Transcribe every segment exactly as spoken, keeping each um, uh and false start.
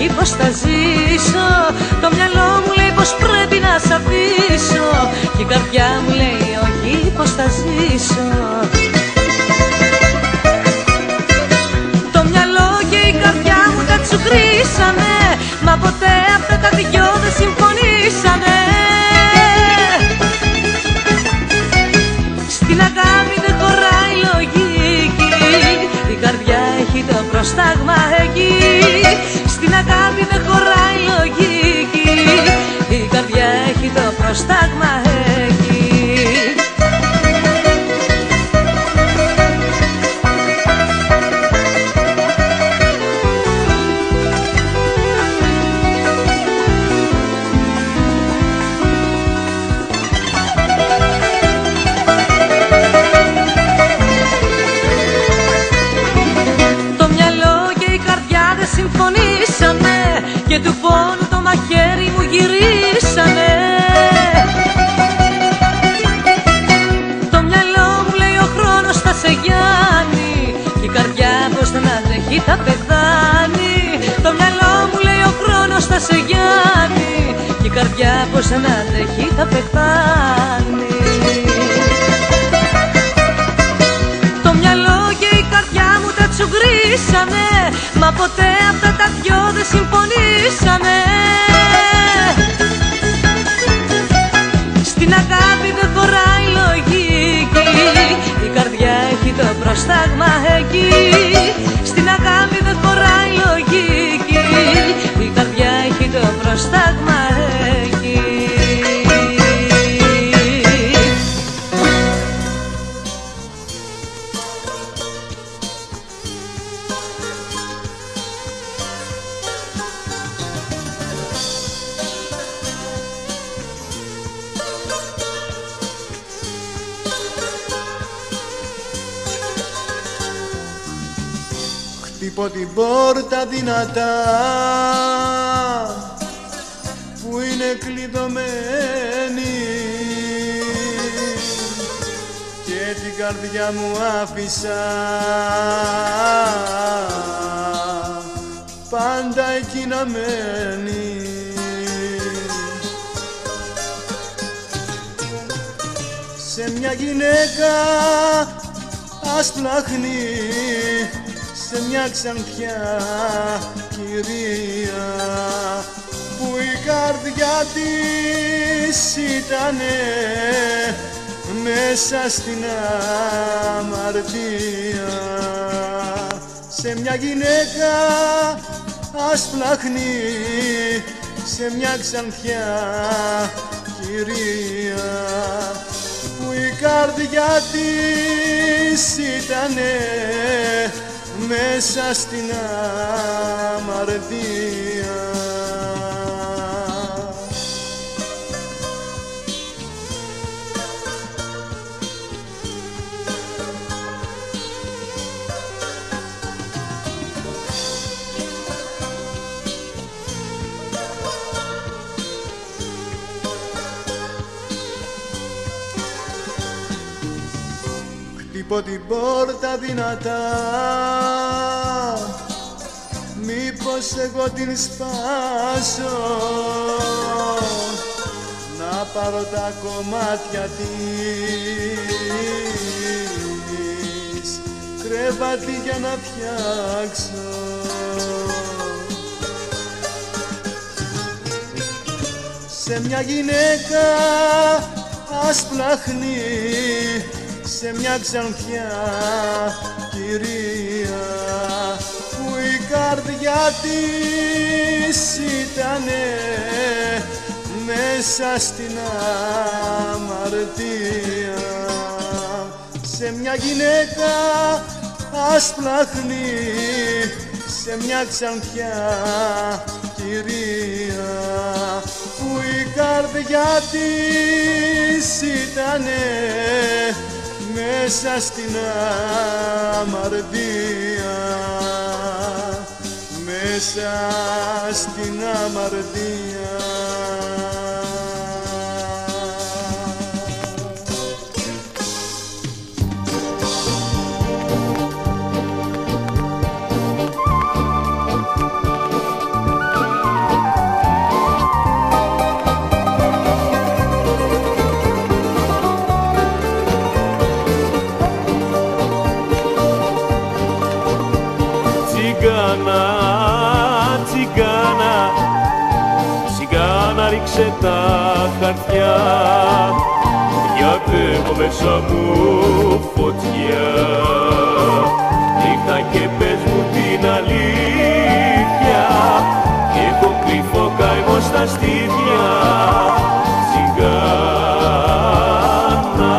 όχι πως θα ζήσω. Το μυαλό μου λέει πως πρέπει να σ' αφήσω και η καρδιά μου λέει όχι πως θα ζήσω. Το μυαλό και η καρδιά μου τα τσουκρίσανε, μα ποτέ αυτά τα δυο δεν συμφωνήσανε. Στην αγάπη δεν χωράει λογική, η καρδιά έχει το πρόσταγμα εκεί. Στην αγάπη δεν χωράει λογική, η καρδιά έχει το πρόσταγμα εκεί. Συμφωνήσανε και του πόνου το μαχαίρι μου γυρίσανε. Το μυαλό μου λέει ο χρόνος θα σε γιάνει και η καρδιά πως δεν αντέχει θα πεθάνει. Το μυαλό μου λέει ο χρόνος θα σε γιάνει και η καρδιά πως δεν αντέχει θα πεθάνει. Το μυαλό και η καρδιά μου τα τσουγκρίσανε, μα ποτέ αυτά τα δυο δεν συμφωνήσανε. Στην αγάπη δεν χωράει λογική, η καρδιά έχει το πρόσταγμα εκεί. Στην αγάπη δεν χωράει λογική, η καρδιά έχει το πρόσταγμα εκεί. Χτυπώ την πόρτα δυνατά που είναι κλειδωμένη και την καρδιά μου άφησα πάντα εκεί να μένει. Σε μια γυναίκα ασπλαχνή, σε μια ξανθιά κυρία που η καρδιά της ήτανε μέσα στην αμαρτία. Σε μια γυναίκα ασπλαχνή, σε μια ξανθιά κυρία που η καρδιά της ήτανε μέσα στην αμαρτία. Χτυπώ την πόρτα δυνατά, μήπως εγώ την σπάσω, να πάρω τα κομμάτια της κρεβάτι για να φτιάξω. Σε μια γυναίκα ασπλαχνή, σε μια ξανθιά κυρία που η καρδιά της ήτανε μέσα στην αμαρτία. Σε μια γυναίκα ασπλαχνή, σε μια ξανθιά κυρία που η καρδιά της ήτανε μέσα στην αμαρτία, μέσα στην αμαρτία. βαθιά, γιατί έχω μέσα μου φωτιά. Νύχτα και πες μου την αλήθεια, έχω κρυφό καημό στα στήθια. Τσιγκάνα.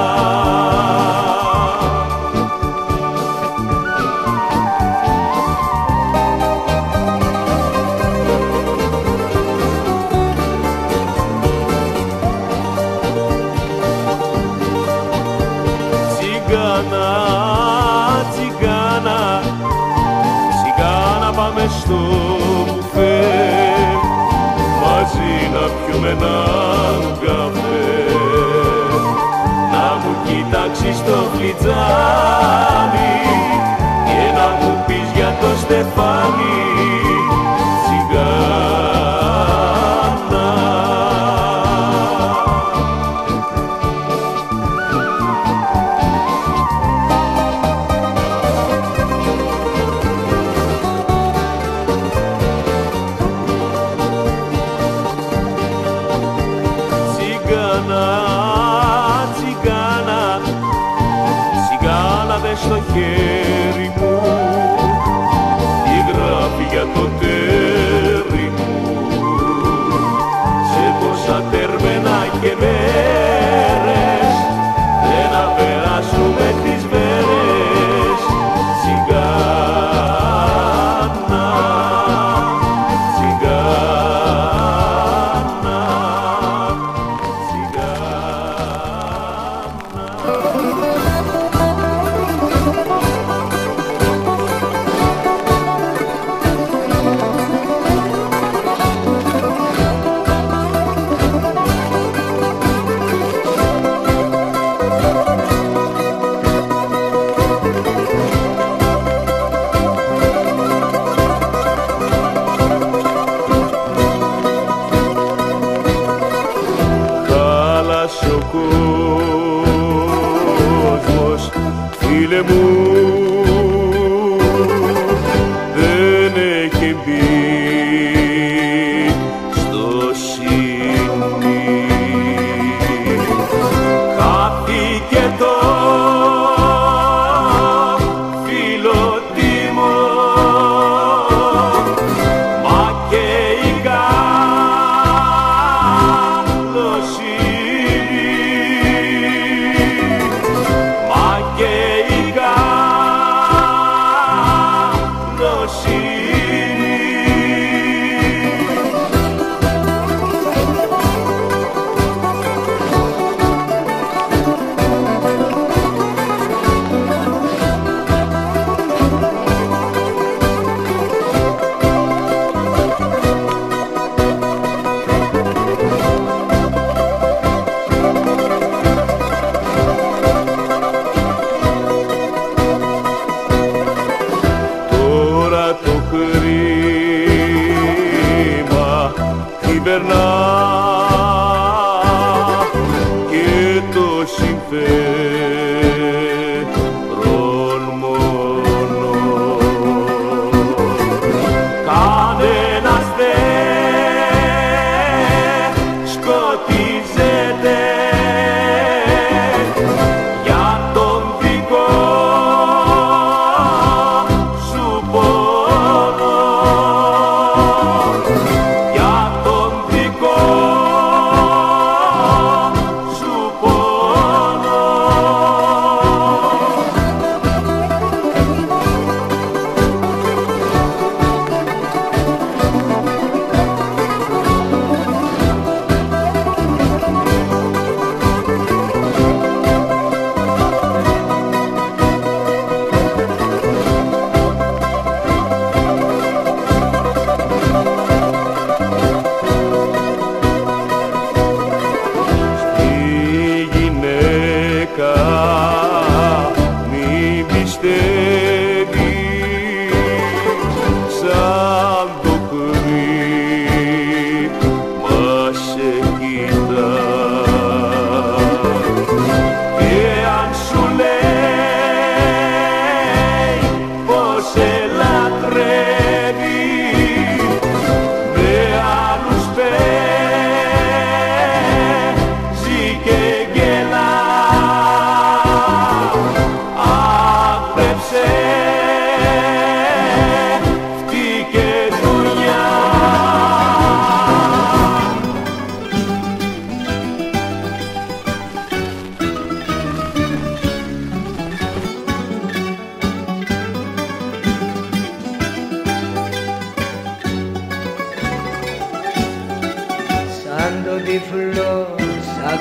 Τσιγκάνα, τσιγκάνα, τσιγκάνα, πάμε στο μπουφέ μαζί να πιούμε έναν καφέ. Να μου κοιτάξεις το φλιτζάνι και να μου πεις για το στεφάνι. Τσιγκάνα. Τσιγκάνα, τσιγκάνα, δες στο χέρι μου τι γράφει για το τέρι μου. Σε πόσα τέρμενα και μέρες δεν να περάσουμε τις μέρες. Τσιγκάνα, τσιγκάνα. Χάλασε ο κόσμος, φίλε μου, δεν έχει μπει στο σύνη. Χάθηκε το φιλότιμο, μα και η καλοσύνη, μα και η καλοσύνη.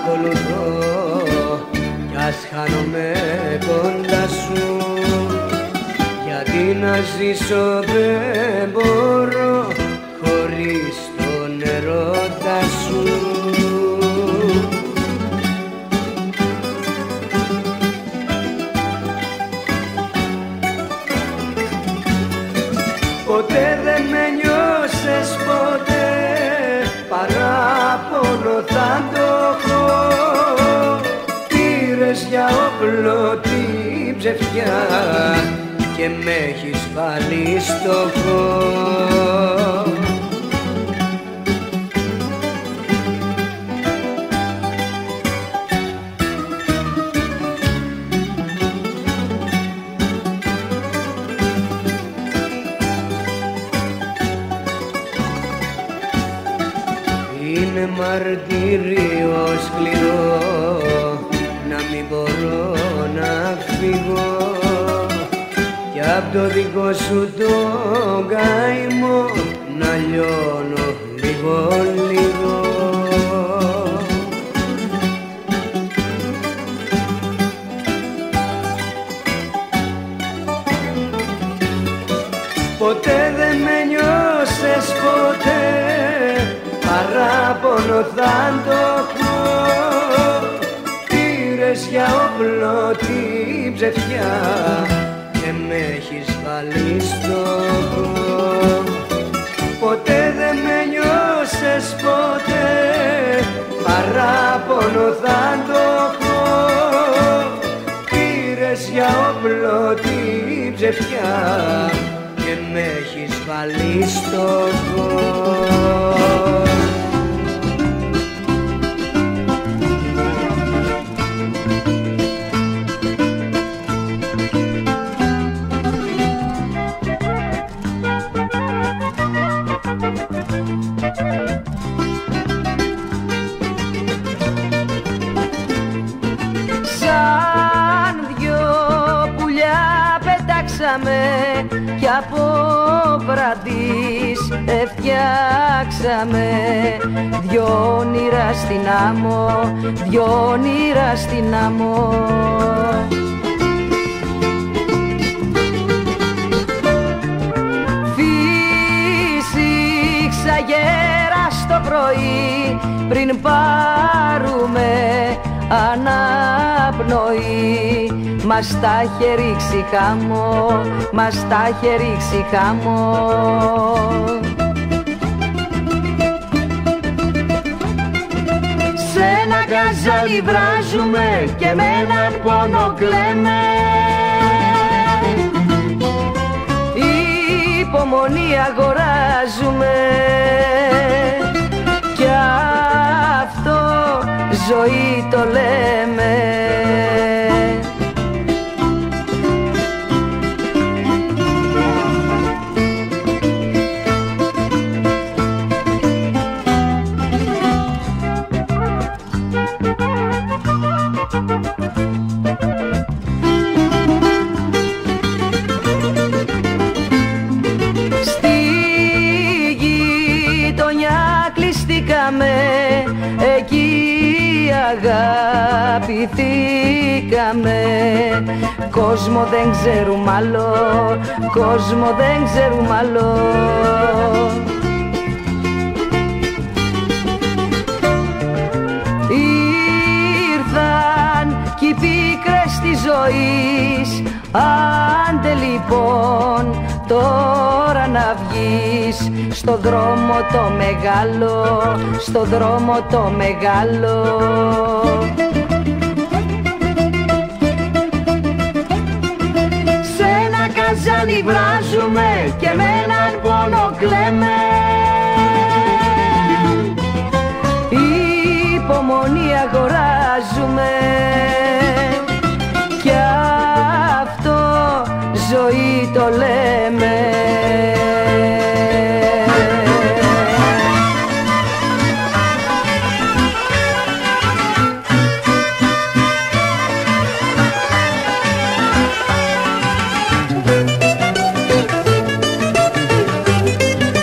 ακολουθώ κι ας χάνομαι κοντά σου, γιατί να ζήσω δεν μπορώ χωρίς τον ερώτα σου. Ποτέ δεν με νιώσες ποτέ, παράπονο θα το έχω. Πήρες για όπλο την ψευτιά και με έχεις βάλει στόχο. Είναι μαρτύριο σκληρό να μην μπορώ να φύγω κι απ' το δικό σου το καημό να λιώνω λίγο λίγο. Ποτέ δεν με νιώσες ποτέ, παράπονο θα το έχω. Πήρες για όπλο την ψευτιά και με έχεις βάλει στόχο. Ποτέ δεν με νιώσες ποτέ, παράπονο θα το έχω. Πήρες για όπλο την ψευτιά και με έχεις βάλει στόχο. Κι από βραδείς εφτιάξαμε δυο όνειρα στην άμμο, δυο όνειρα στην άμμο. Φύσηξα γέρα στο πρωί πριν πάρουμε αναπνοή. Μας τα είχε ρίξει χαμό, μας τα είχε ρίξει χαμό. Σ' ένα γκαζάλι βράζουμε και με έναν πόνο κλαίμε. Υπομονή αγοράζουμε κι αυτό ζωή το λέμε. Στη γειτονιά κλειστήκαμε, εκεί αγαπηθήκαμε. Κόσμο δεν ξέρουμε άλλο, κόσμο δεν ξέρουμε άλλο. Ήρθαν κι οι πίκρες της ζωής, άντε λοιπόν τώρα να βγεις στο δρόμο το μεγάλο, στο δρόμο το μεγάλο. Σ' ένα καζάνι βράζουμε και με έναν πόνο κλαίμε. Υπομονή αγοράζουμε κι αυτό ζωή το λέμε.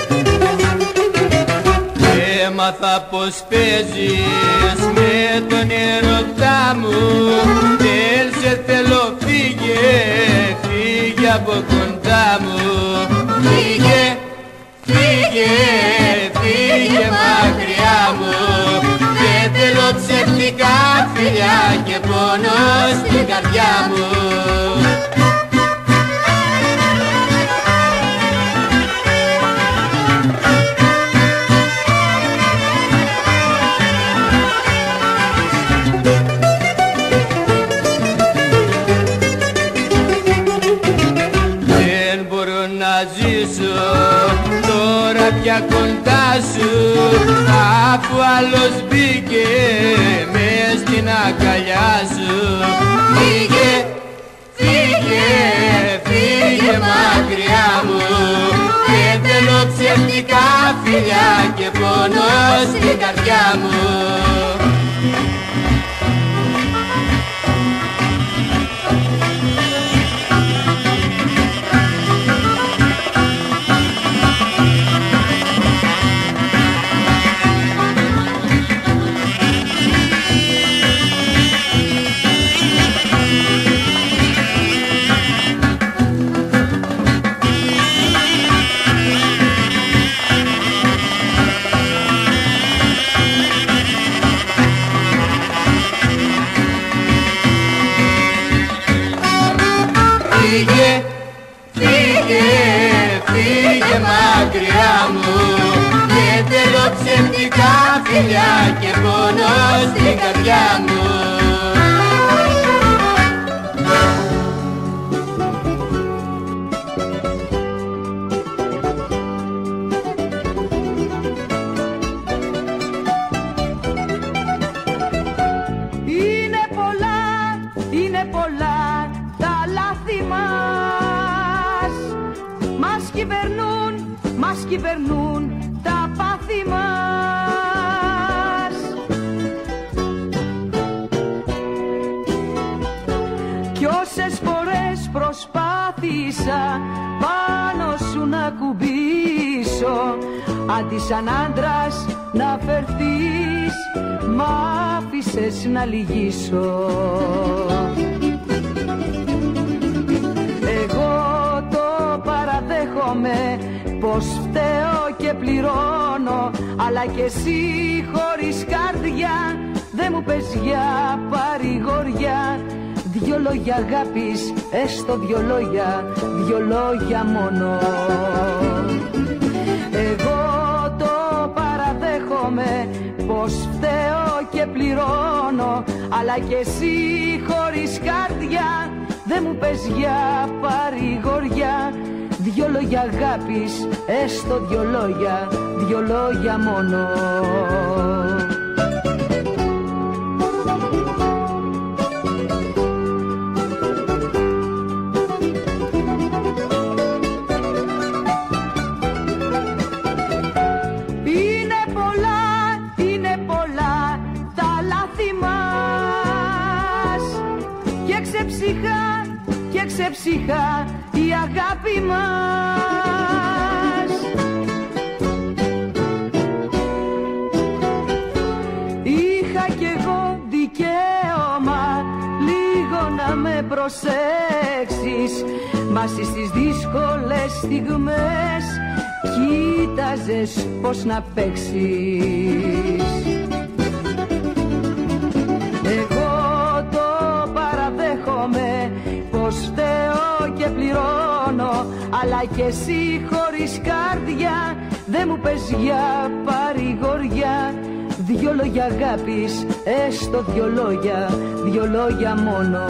Έμαθα πως παίζεις με τον μου, δεν σε θέλω, φύγε, φύγε από κοντά μου. Φύγε, φύγε, φύγε μακριά μου. Δεν θέλω ψευτικά φιλιά και πόνο στην καρδιά μου. Τώρα πια κοντά σου, αφού άλλος μπήκε μες στην αγκαλιά σου. Φύγε, φύγε, φύγε μακριά μου. Δεν θέλω ψευτικά φιλιά και πόνο στην καρδιά μου. Φύγε, φύγε, φύγε μακριά μου. Δεν θέλω ψευτικά φιλιά και πόνο στην καρδιά μου. Είναι πολλά, είναι πολλά τα λάθη μας. Μας κυβερνούν, μας κυβερνούν τα πάθη μας. Κι όσες φορές προσπάθησα πάνω σου να κουμπίσω, αντί σαν άντρας να φερθείς, μ' άφησες να λυγίσω. Εγώ το παραδέχομαι πως φταίω και πληρώνω, αλλά κι εσύ χωρίς καρδιά δεν μου πες για παρηγοριά. Δυο λόγια αγάπης, έστω δυο λόγια, δυο λόγια μόνο. Εγώ το παραδέχομαι πως φταίω και πληρώνω, αλλά κι εσύ χωρίς καρδιά δεν μου πες για παρηγοριά. Δυο λόγια αγάπης, έστω δυο λόγια, δυο λόγια μόνο. Είναι πολλά, είναι πολλά τα λάθη μας, και ξεψυχά, και ξεψυχά η αγάπη μας. Είχα κι εγώ δικαίωμα λίγο να με προσέξεις, μα εσύ στις δύσκολες στιγμές κοίταζες πως να παίξεις. Εγώ το παραδέχομαι πως φταίω και πληρώνω, αλλά κι εσύ χωρίς καρδιά δεν μου πες για παρηγοριά. Δυο λόγια αγάπης, έστω δυο λόγια, δυο λόγια μόνο.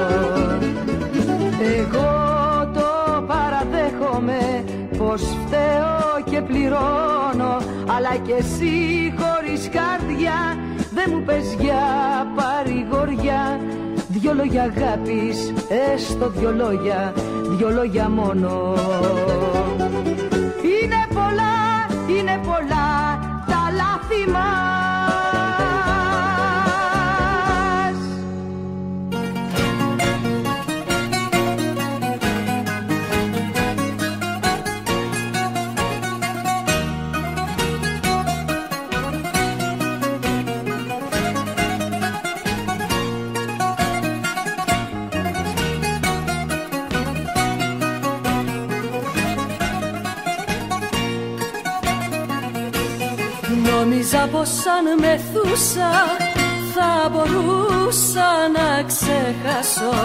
Εγώ το παραδέχομαι πως φταίω και πληρώνω, αλλά κι εσύ χωρίς καρδιά δεν μου πες για παρηγοριά. Δυο λόγια αγάπης, έστω δυο λόγια, δυο λόγια μόνο. Είναι πολλά, είναι πολλά τα λάθη μας. Νόμιζα πως αν μεθούσα θα μπορούσα να ξεχάσω.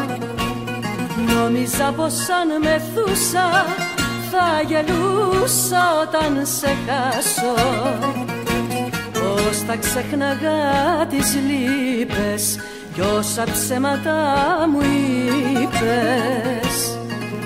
Νόμιζα πως αν μεθούσα θα γελούσα όταν σε χάσω. Πως θα ξέχναγα τις λύπες κι όσα ψέματα μου είπες.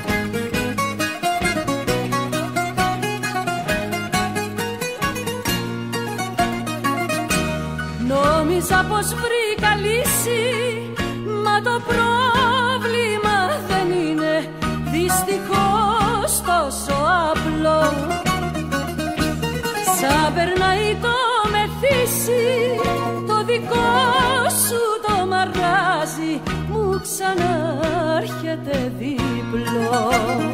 Νόμιζα πως βρήκα λύση, μα το πρόβλημα δεν είναι δυστυχώς τόσο απλό. Σαν περνάει το μεθύσι, το δικό σου το μαράζι μου ξανάρχεται διπλό.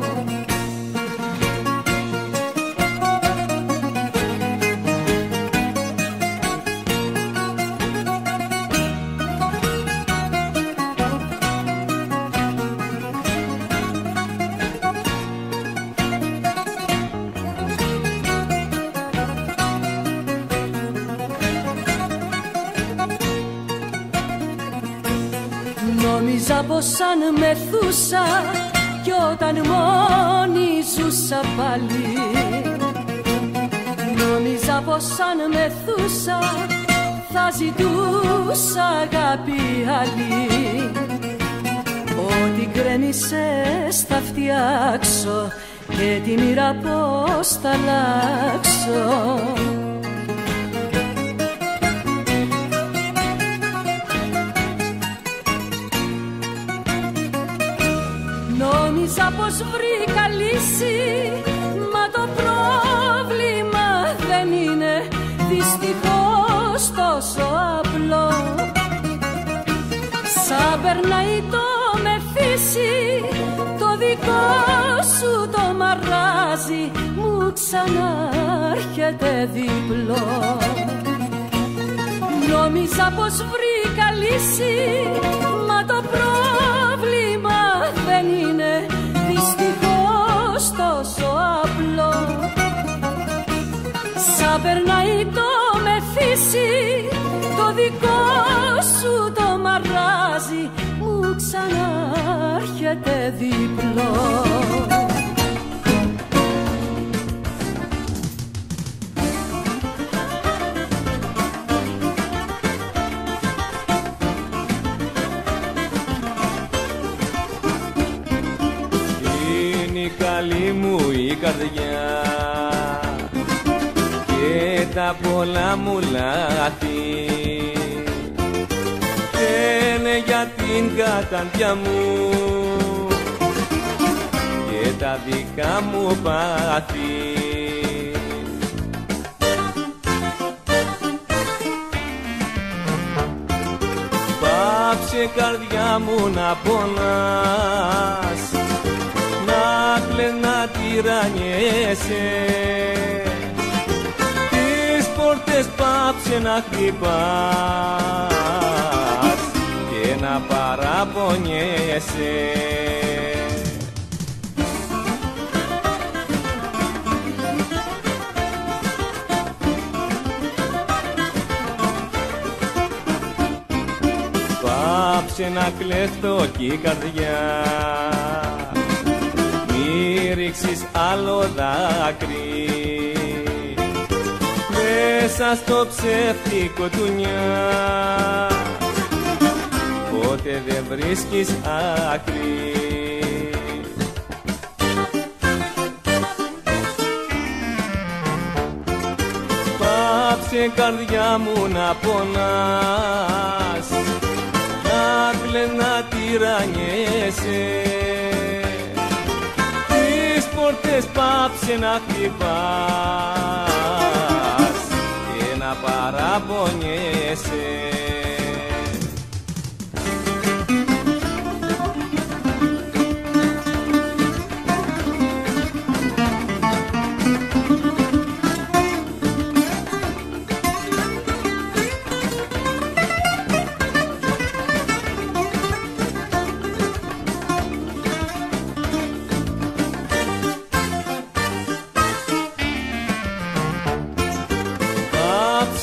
Νόμιζα πως αν μεθούσα κι όταν μόνη ζούσα πάλι, νόμιζα πως αν μεθούσα θα ζητούσα αγάπη άλλη. Ό,τι γκρέμισες θα φτιάξω και τη μοίρα πως θα αλλάξω. Νόμιζα πως βρήκα λύση, μα το πρόβλημα δεν είναι δυστυχώς τόσο απλό. Σαν περνάει το μεθύσι, το δικό σου το μαράζι μου ξανάρχεται διπλό. Νόμιζα πως βρήκα λύση, μα το πρόβλημα δεν είναι δυστυχώς τόσο απλό. Σαν περνάει το μεθύσι, το δικό σου το μαράζι μου ξανάρχεται διπλό. Καλή μου η καρδιά και τα πολλά μου λάθη φταίνε για την καταντιά μου και τα δικά μου πάθη. Πάψε καρδιά μου να πονάς, να κλαις να τυραννιέσαι, τις πόρτες πάψε να χτυπάς και να παραπονιέσαι. Πάψε να κλαις φτωχή καρδιά, μη ρίξεις άλλο δάκρυ μέσα στο ψεύτικο τουνιά, ποτέ δεν βρίσκεις άκρη. Πάψε καρδιά μου να πονάς, να κλαις να τυραννιέσαι, τις πόρτες πάψε να χτυπάς και να παραπονιέσαι.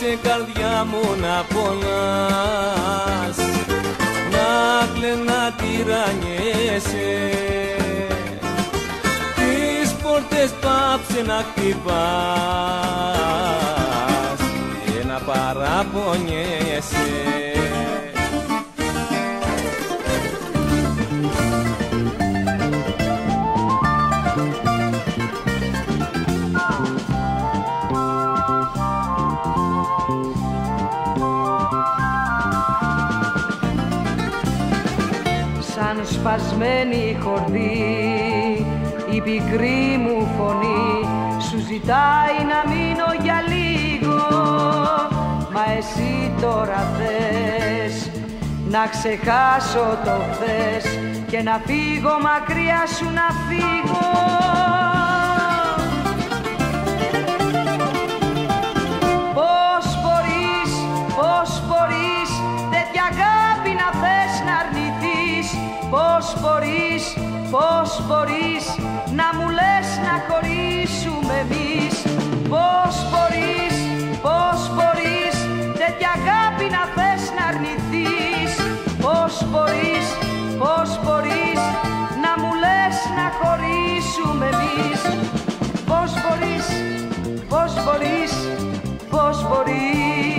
καρδιά μου να πονάς, να κλαίνα τυραννιέσαι, τις πόρτες πάψε να χτυπάς και να παραπονιέσαι. Σαν σπασμένη χορδή η πικρή μου φωνή σου ζητάει να μείνω για λίγο, μα εσύ τώρα θες να ξεχάσω το χθες και να φύγω μακριά σου να φύγω. Πώς μπορείς, πώς μπορείς τέτοια αγάπη να θες να αρνηθείς, πώς μπορείς, πώς μπορείς να μου λες να χωρίσουμε εμείς, πώς μπορείς, πώς μπορείς τέτοια αγάπη να θες να αρνηθείς, πώς μπορείς, πώς μπορείς να μου λες να χωρίσουμε εμείς, πώς μπορείς, πώς μπορείς, πώς μπορείς.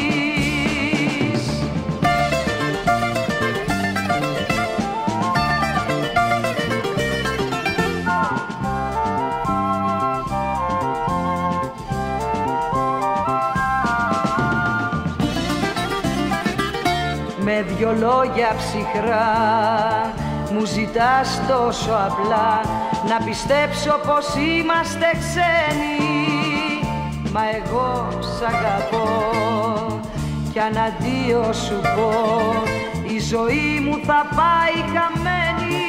Με δυο λόγια ψυχρά μου ζητάς τόσο απλά να πιστέψω πως είμαστε ξένοι, μα εγώ σ' αγαπώ κι αν αντίο σου πω η ζωή μου θα πάει χαμένη.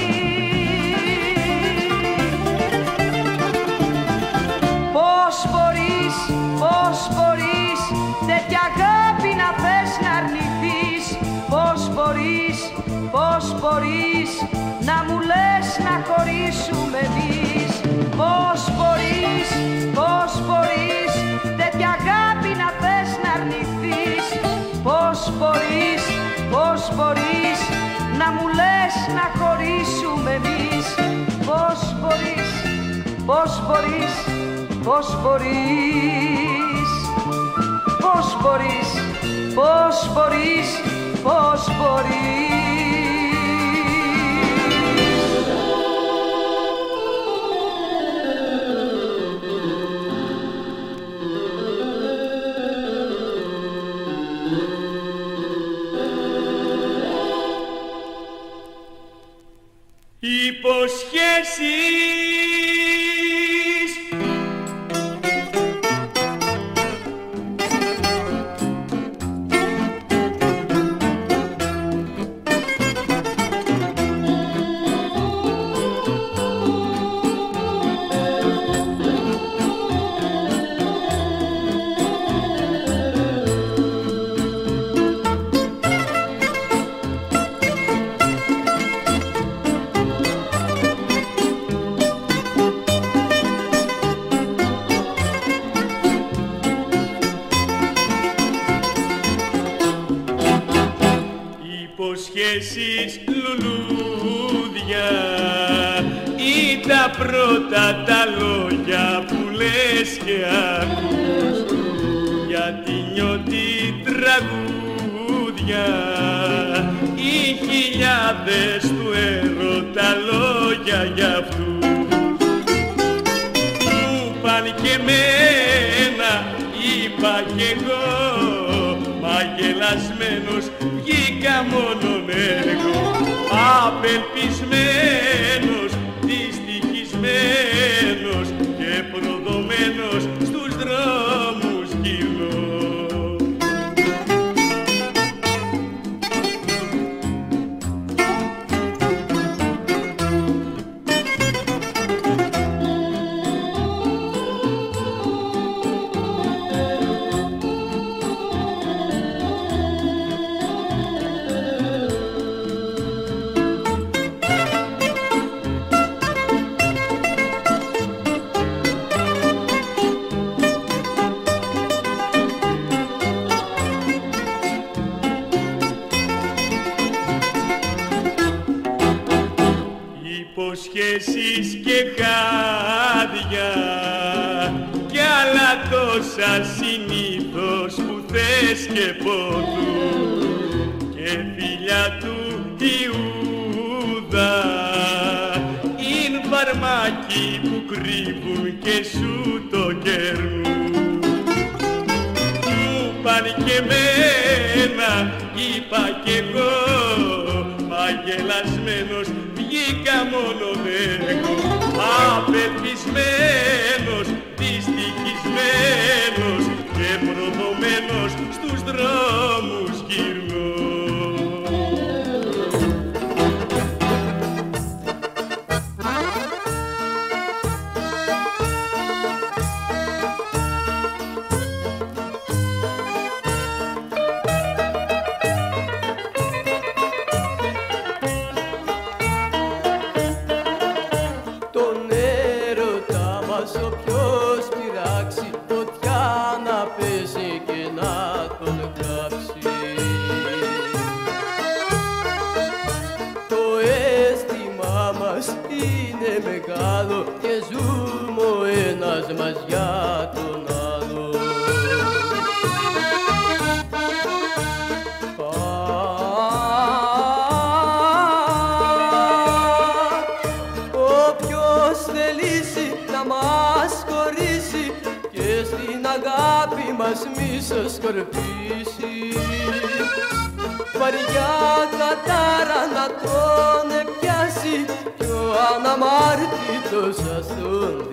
Πώς μπορείς, πώς μπορείς τέτοια αγάπη να θες να αρνηθείς, πώς μπορείς, πώς μπορείς να μου λες να χωρίσουμε εμείς, πώς μπορείς, πώς μπορείς τέτοια αγάπη να θες να αρνηθείς, πώς μπορείς, πώς μπορείς να μου λες να χωρίσουμε εμείς, πώς μπορείς, πώς μπορείς, πώς μπορείς, πώς μπορείς, πώς μπορείς, πώς μπορείς. Υποσχέσεις Υποσχέσεις λουλούδια ή τα πρώτα τα λόγια που λες και ακούς, γιατί νιώτη τραγούδια οι χιλιάδες του έρωτα λόγια για αυτούς που παν και μένα είπα κι εγώ, μα γελασμένος βγήκα μόνον εγώ, απελπισμένος, δυστυχισμένος και προδομένος στους δρόμους κυλώ. υποσχέσεις και χάδια κι άλλα τόσα συνήθως που θες και πόδου και φιλιά του Ιούδα είναι φαρμάκι που κρύβουν και σου το κέρνουν. Μου πάνε και εμένα, είπα κι εγώ, μαγελασμένος βγήκα μόνο εγώ, απελπισμένος, δυστυχισμένος και προδομένος στους δρόμους γυρνώ. Όποιος πειράξει φωτιά να πέσει και να τον κάψει. Το αίσθημά μας είναι μεγάλο και ζούμε ο ένας μας για τον άλλο. Όποιος θελήσει να μας χωρίσει και στην αγάπη μας μίσος σκορπίσει, βαριά κατάρα να τον πιάσει κι ο αναμάρτητος ας τον